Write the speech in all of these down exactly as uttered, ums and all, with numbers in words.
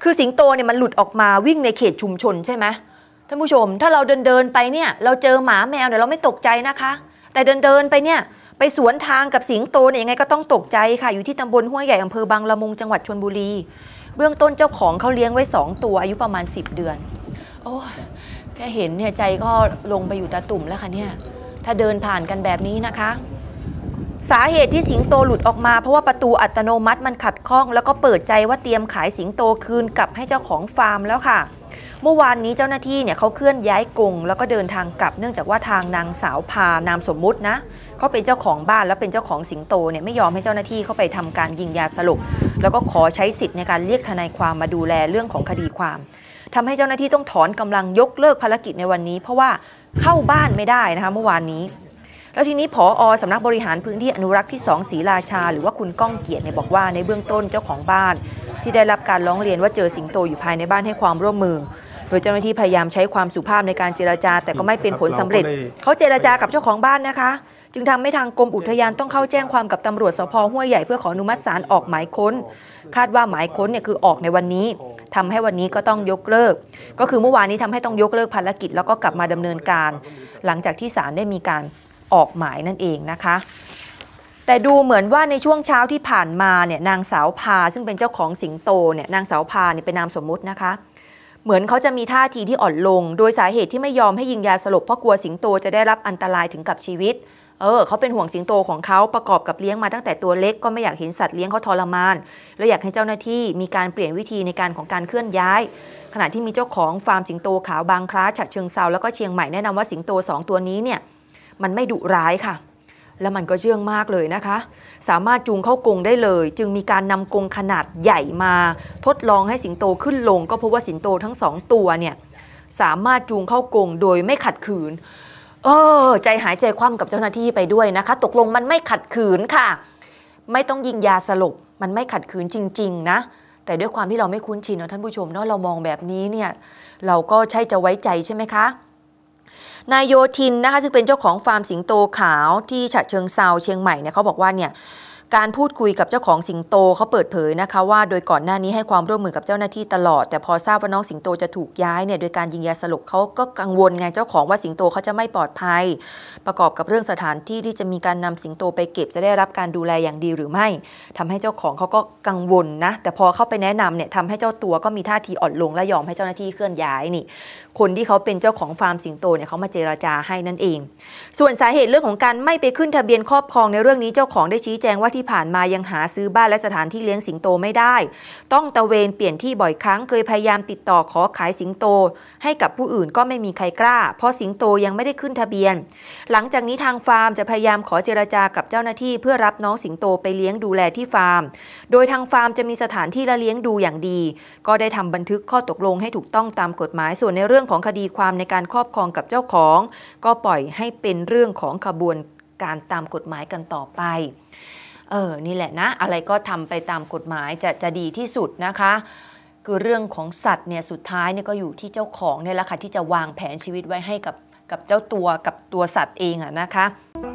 คือสิงโตเนี่ยมันหลุดออกมาวิ่งในเขตชุมชนใช่ไหมท่านผู้ชมถ้าเราเดินเดินไปเนี่ยเราเจอหมาแมวเนี่ยเราไม่ตกใจนะคะแต่เดินเดินไปเนี่ยไปสวนทางกับสิงโตเนี่ยยังไงก็ต้องตกใจค่ะอยู่ที่ตำบลห้วยใหญ่อำเภอบางละมุงจังหวัดชลบุรีเบื้องต้นเจ้าของเขาเลี้ยงไว้สองตัวอายุประมาณสิบเดือนโอ้แค่เห็นเนี่ยใจก็ลงไปอยู่ตาตุ่มแล้วค่ะเนี่ยถ้าเดินผ่านกันแบบนี้นะคะสาเหตุที่สิงโตหลุดออกมาเพราะว่าประตูอัตโนมัติมันขัดข้องแล้วก็เปิดใจว่าเตรียมขายสิงโตคืนกลับให้เจ้าของฟาร์มแล้วค่ะเมื่อวานนี้เจ้าหน้าที่เนี่ยเขาเคลื่อนย้ายกรงแล้วก็เดินทางกลับเนื่องจากว่าทางนางสาวพานามสมมุตินะเขาเป็นเจ้าของบ้านแล้วเป็นเจ้าของสิงโตเนี่ยไม่ยอมให้เจ้าหน้าที่เข้าไปทำการยิงยาสลบแล้วก็ขอใช้สิทธิ์ในการเรียกทนายความมาดูแลเรื่องของคดีความทำให้เจ้าหน้าที่ต้องถอนกำลังยกเลิกภารกิจในวันนี้เพราะว่าเข้าบ้านไม่ได้นะคะเมื่อวานนี้แล้วทีนี้ผอ.สำนักบริหารพื้นที่อนุรักษ์ที่สองศรีราชาหรือว่าคุณก้องเกียรติเนี่ยบอกว่าในเบื้องต้นเจ้าของบ้านที่ได้รับการร้องเรียนว่าเจอสิงโตอยู่ภายในบ้านให้ความร่วมมือโดยเจ้าหน้าที่พยายามใช้ความสุภาพในการเจรจาแต่ก็ไม่เป็นผลสำเร็จเขาเจรจากับเจ้าของบ้านนะคะจึงทำให้ทางกรมอุทยานต้องเข้าแจ้งความกับตำรวจสภ.ห้วยใหญ่เพื่อขออนุมัติศาลออกหมายค้นคาดว่าหมายค้นเนี่ยคือออกในวันนี้ทำให้วันนี้ก็ต้องยกเลิกก็คือเมื่อวานนี้ทำให้ต้องยกเลิกภารกิจแล้วก็กลับมาดำเนินการหลังจากที่ศาลได้มีการออกหมายนั่นเองนะคะแต่ดูเหมือนว่าในช่วงเช้าที่ผ่านมาเนี่ยนางสาวพาซึ่งเป็นเจ้าของสิงโตเนี่ยนางสาวพาเนี่ยเป็นนามสมมุตินะคะเหมือนเขาจะมีท่าทีที่อ่อนลงโดยสาเหตุที่ไม่ยอมให้ยิงยาสลบเพราะกลัวสิงโตจะได้รับอันตรายถึงกับชีวิตเออเขาเป็นห่วงสิงโตของเขาประกอบกับเลี้ยงมาตั้งแต่ตัวเล็กก็ไม่อยากเห็นสัตว์เลี้ยงเขาทรมานและอยากให้เจ้าหน้าที่มีการเปลี่ยนวิธีในการของการเคลื่อนย้ายขณะที่มีเจ้าของฟาร์มสิงโตขาวบางคล้าฉะเชิงเทราแล้วก็เชียงใหม่แนะนำว่าสิงโตสองตัวนี้เนี่ยมันไม่ดุร้ายค่ะแล้วมันก็เชื่องมากเลยนะคะสามารถจูงเข้ากรงได้เลยจึงมีการนำกรงขนาดใหญ่มาทดลองให้สิงโตขึ้นลงก็พบว่าสิงโตทั้งสองตัวเนี่ยสามารถจูงเข้ากรงโดยไม่ขัดขืนเออใจหายใจคว่ำกับเจ้าหน้าที่ไปด้วยนะคะตกลงมันไม่ขัดขืนค่ะไม่ต้องยิงยาสลบมันไม่ขัดขืนจริงๆนะแต่ด้วยความที่เราไม่คุ้นชินนะท่านผู้ชมเนาะเรามองแบบนี้เนี่ยเราก็ใช่จะไว้ใจใช่ไหมคะนายโยธินนะคะซึ่งเป็นเจ้าของฟาร์มสิงโตขาวที่ฉะเชิงเทราเชียงใหม่เนี่ยเขาบอกว่าเนี่ยการพูดคุยกับเจ้าของสิงโตเขาเปิดเผยนะคะว่าโดยก่อนหน้านี้ให้ความร่วมมือกับเจ้าหน้าที่ตลอดแต่พอทราบว่าน้องสิงโตจะถูกย้ายเนี่ยโดยการยิงยาสลบเขาก็กังวลไงเจ้าของว่าสิงโตเขาจะไม่ปลอดภัยประกอบกับเรื่องสถานที่ที่จะมีการนำสิงโตไปเก็บจะได้รับการดูแลอย่างดีหรือไม่ทำให้เจ้าของเขาก็กังวลนะแต่พอเข้าไปแนะนำเนี่ยทำให้เจ้าตัวก็มีท่าทีอ่อนลงและยอมให้เจ้าหน้าที่เคลื่อนย้ายนี่คนที่เขาเป็นเจ้าของฟาร์มสิงโตเนี่ยเขามาเจราจาให้นั่นเองส่วนสาเหตุเรื่องของการไม่ไปขึ้นทะเบียนครอบครองในเรื่องนี้เจ้าของได้ชี้แจงว่าที่ผ่านมายังหาซื้อบ้านและสถานที่เลี้ยงสิงโตไม่ได้ต้องตะเวนเปลี่ยนที่บ่อยครั้งเคยพยายามติดต่อขอขายสิงโตให้กับผู้อื่นก็ไม่มีใครกล้าเพราะสิงโตยังไม่ได้ขึ้นทะเบียนหลังจากนี้ทางฟาร์มจะพยายามขอเจรจากับเจ้าหน้าที่เพื่อรับน้องสิงโตไปเลี้ยงดูแลที่ฟาร์มโดยทางฟาร์มจะมีสถานที่และเลี้ยงดูอย่างดีก็ได้ทำบันทึกข้อตกลงให้ถูกต้องตามกฎหมายส่วนในเรื่องของคดีความในการครอบครองกับเจ้าของก็ปล่อยให้เป็นเรื่องของขบวนการตามกฎหมายกันต่อไปเออนี่แหละนะอะไรก็ทำไปตามกฎหมายจะจะดีที่สุดนะคะคือเรื่องของสัตว์เนี่ยสุดท้ายเนี่ยก็อยู่ที่เจ้าของเนี่ยแหละค่ะที่จะวางแผนชีวิตไว้ให้กับกับเจ้าตัวกับตัวสัตว์เองอะนะคะ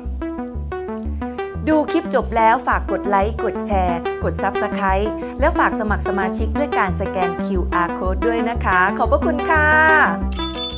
ดูคลิปจบแล้วฝากกดไลค์กดแชร์กด ซับสไครบ์ แล้วฝากสมัครสมาชิกด้วยการสแกน คิว อาร์ Code ด้วยนะคะขอบพระคุณค่ะ